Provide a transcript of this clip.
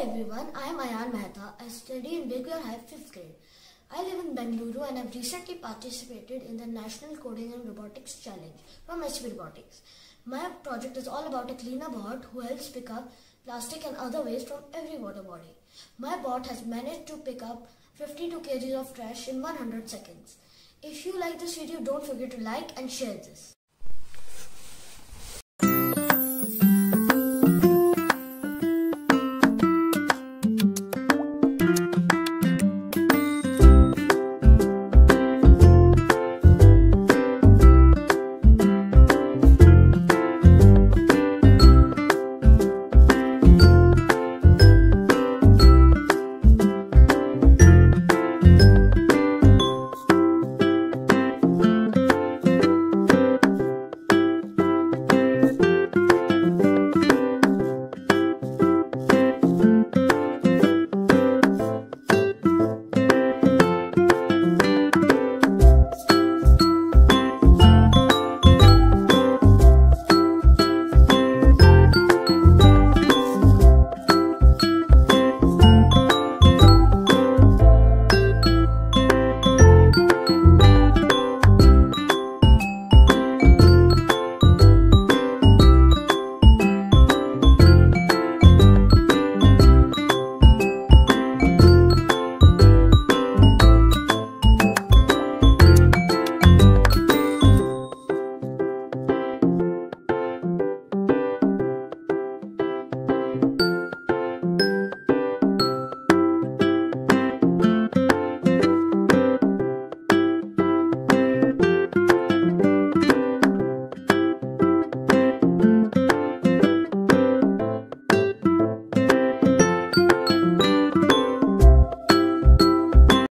everyone, I am Ayan Mehta. I study in Big High 5th grade. I live in Bengaluru and have recently participated in the National Coding and Robotics Challenge from HP Robotics. My project is all about a cleaner bot who helps pick up plastic and other waste from every water body. My bot has managed to pick up 52 kg of trash in 100 seconds. If you like this video, don't forget to like and share this.